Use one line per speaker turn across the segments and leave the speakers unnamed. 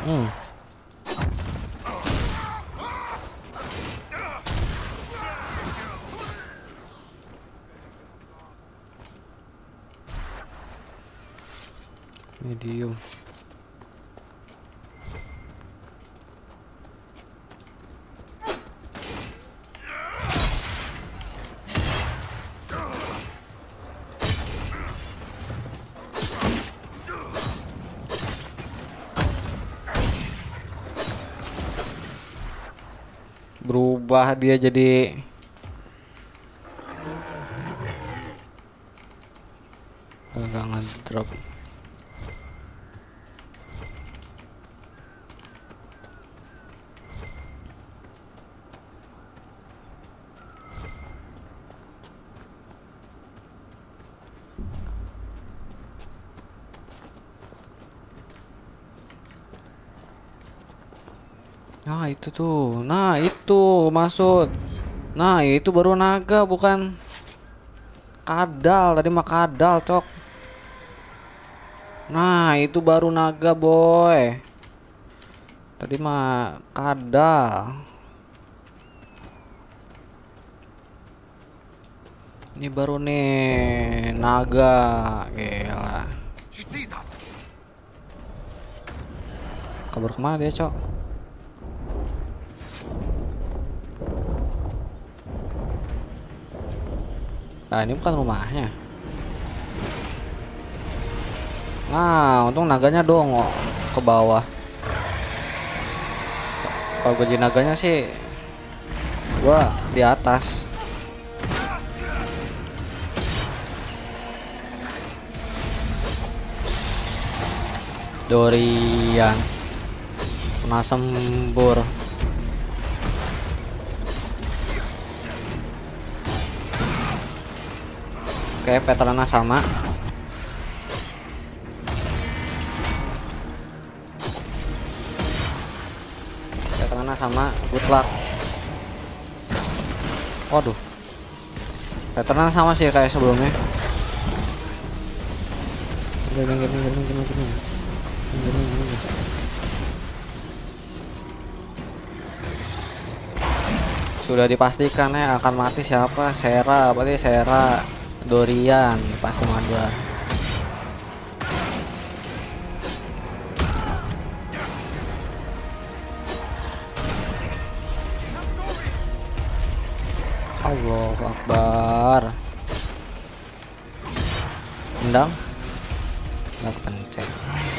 Hmm. Medium. Berubah dia jadi agak ngedrop. Nah itu tuh, nah itu maksud, nah itu baru naga bukan kadal. Tadi mah kadal cok. Nah itu baru naga boy. Tadi mah kadal. Ini baru nih naga. Gila. Kabur kemana dia cok? Nah ini bukan rumahnya. Nah untung naganya dong ke bawah. Kalau gue jadi naganya sih gua di atas. Dorian kena sembur. Oke, veterannya sama. Veterannya sama, good luck. Waduh. Veterannya sama sih kayak sebelumnya. Sudah dipastikan ya akan mati siapa? Sera, berarti Sera, Dorian pasti madar. Allahu Akbar. Endang nggak kepencet.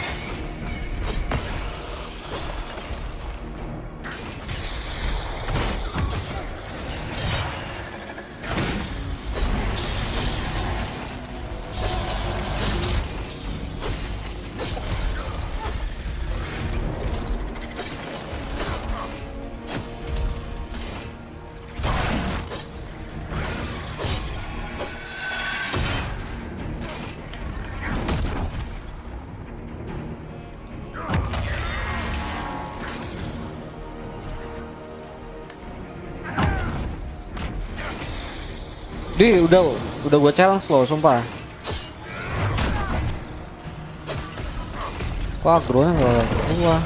Di udah gue challenge loh sumpah. Wah agronya nggak gua.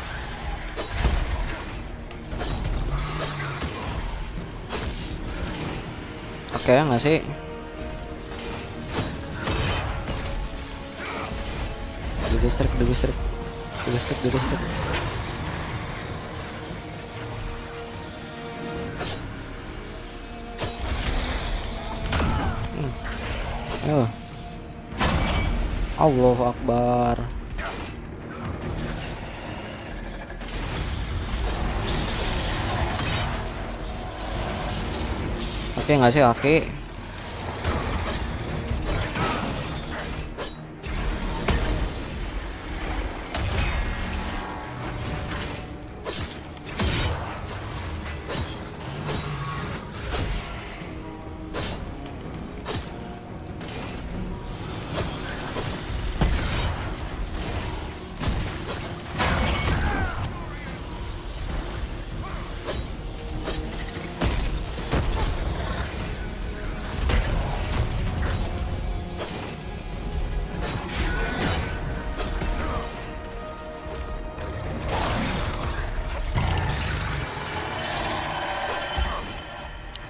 Oke nggak sih? Di distrik. Allahu Akbar. Oke nggak sih kaki?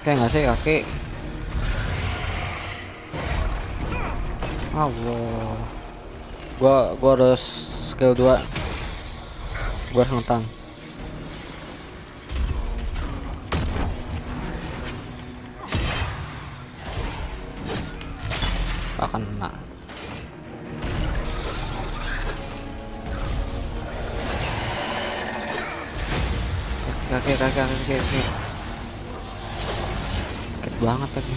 Kakek nggak sih kaki? Allah. Gua harus skill 2. Gua harus ngetang. Gak kena. Kakek. Sakit banget lagi.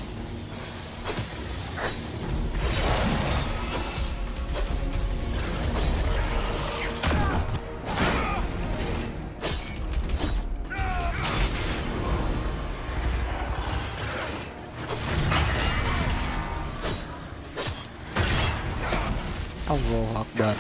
Allahu Akbar.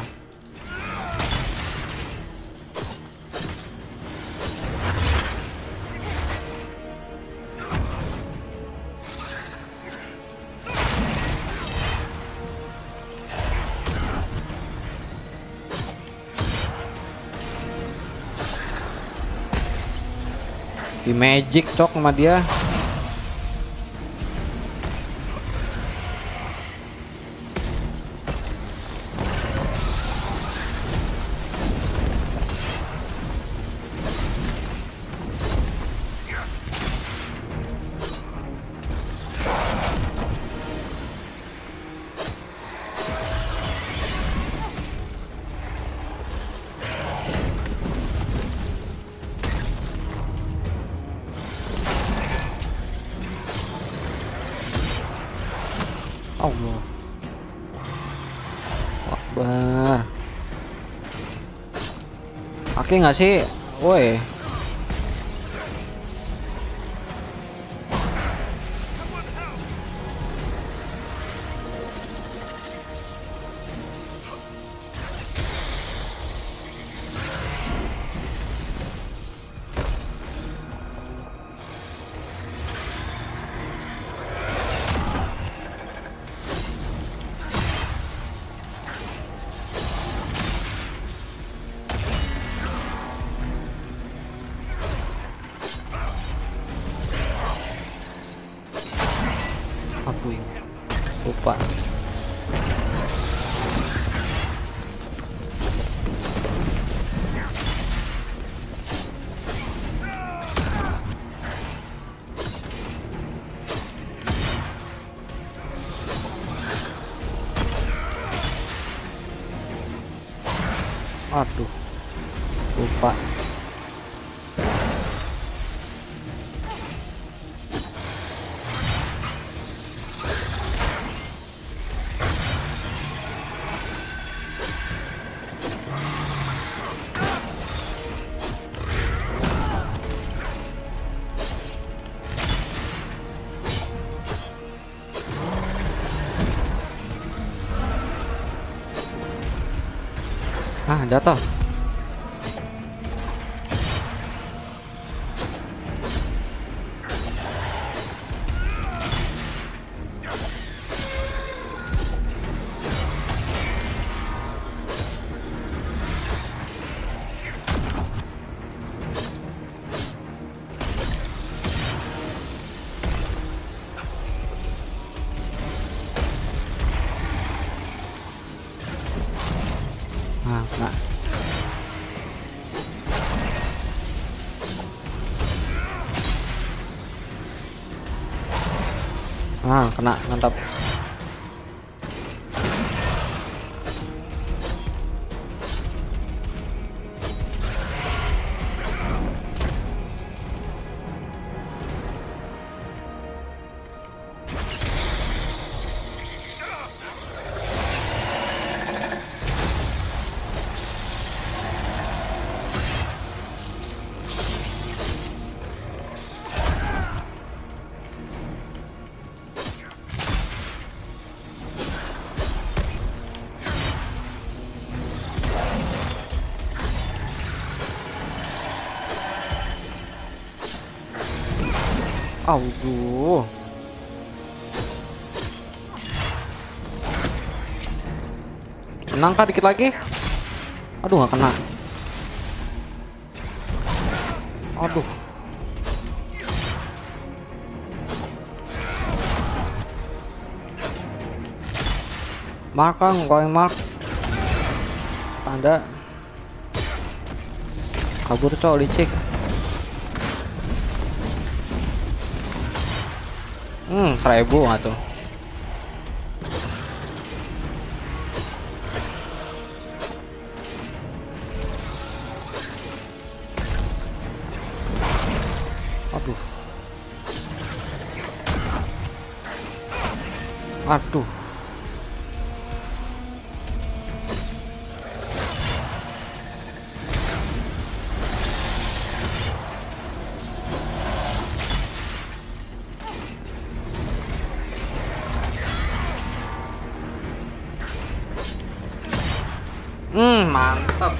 Di magic cok sama dia. Allah Akbar. Oke nggak sih? Woi. Aku ini lupa. Aduh, lupa. Ah, jatuh. Nah. Kena, mantap. Aduh. Menang kah dikit lagi? Aduh, nggak kena. Aduh. Mark Kang, going mark. Tanda. Kabur cok, licik. 1000 atuh. Aduh. Aduh. Mantap.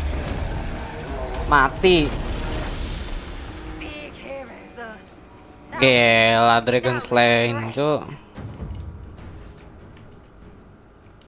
Mati.
Big heroes, us.
Gila, Dragon Slain, cuk.